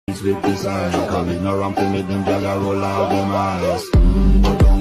with this eye, cause we no ramp to make them jagger roll out them eyes. But don't